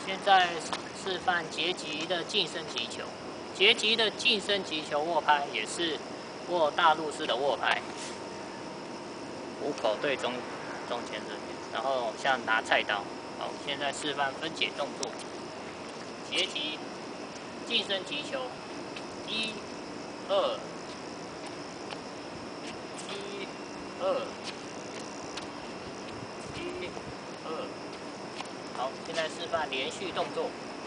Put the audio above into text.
现在示范截击的近身击球，截击的近身击球握拍也是握大陆式的握拍，虎口对中间这边，然后像拿菜刀。好，现在示范分解动作，截击近身击球，1、2、1、2、1、2。好，现在示范连续动作。